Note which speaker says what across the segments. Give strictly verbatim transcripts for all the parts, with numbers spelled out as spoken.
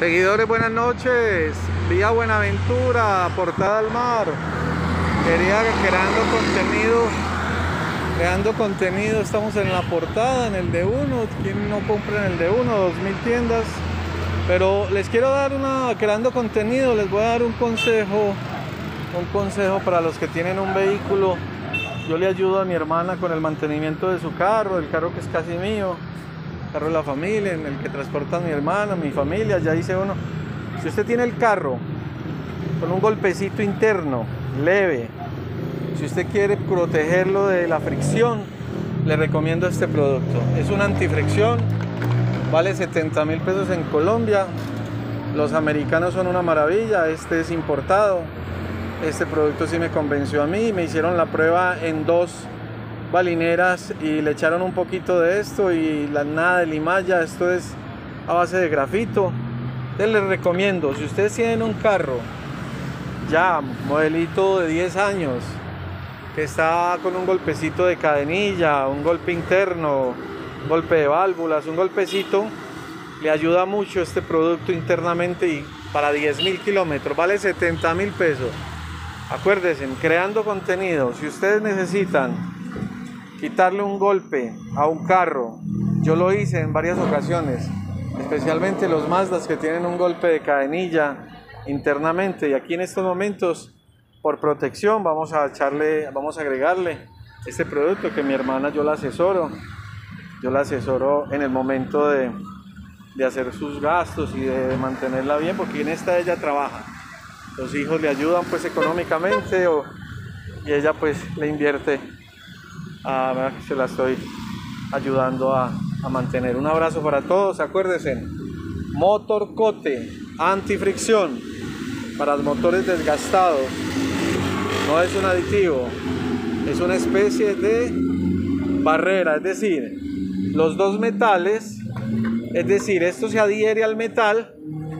Speaker 1: Seguidores, buenas noches. Vía Buenaventura, Portada al Mar. Quería creando contenido, creando contenido. Estamos en la portada, en el de uno. ¿Quién no compra en el de uno? Dos mil tiendas. Pero les quiero dar una, creando contenido, les voy a dar un consejo, un consejo para los que tienen un vehículo. Yo le ayudo a mi hermana con el mantenimiento de su carro, el carro que es casi mío. Carro de la familia, en el que transporta a mi hermana, mi familia, ya hice uno. Si usted tiene el carro con un golpecito interno, leve, si usted quiere protegerlo de la fricción, le recomiendo este producto. Es un antifricción, vale setenta mil pesos en Colombia. Los americanos son una maravilla, este es importado. Este producto sí me convenció a mí, me hicieron la prueba en dos balineras y le echaron un poquito de esto y la nada de limalla. Esto es a base de grafito. Entonces les recomiendo, si ustedes tienen un carro ya modelito de diez años que está con un golpecito de cadenilla, un golpe interno, un golpe de válvulas, un golpecito, le ayuda mucho este producto internamente y para diez mil kilómetros vale setenta mil pesos. Acuérdense, creando contenido, si ustedes necesitan quitarle un golpe a un carro, yo lo hice en varias ocasiones, especialmente los Mazdas que tienen un golpe de cadenilla internamente, y aquí en estos momentos por protección vamos a echarle, vamos a agregarle este producto que mi hermana yo la asesoro, yo la asesoro en el momento de, de hacer sus gastos y de mantenerla bien, porque en esta ella trabaja, los hijos le ayudan pues económicamente o, y ella pues le invierte. Ah, se la estoy ayudando a, a mantener. Un abrazo para todos. Acuérdense, Motor Cote antifricción para los motores desgastados. No es un aditivo, es una especie de barrera, es decir, los dos metales, es decir, esto se adhiere al metal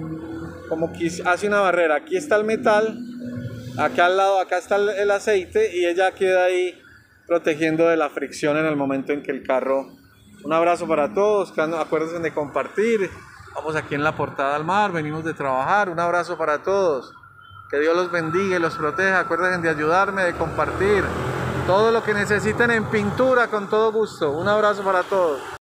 Speaker 1: como que hace una barrera. Aquí está el metal, acá al lado, acá está el, el aceite, y ella queda ahí protegiendo de la fricción en el momento en que el carro. Un abrazo para todos, acuérdense de compartir. Vamos aquí en la Portada al Mar, venimos de trabajar. Un abrazo para todos, que Dios los bendiga y los proteja. Acuérdense de ayudarme, de compartir todo lo que necesiten en pintura, con todo gusto. Un abrazo para todos.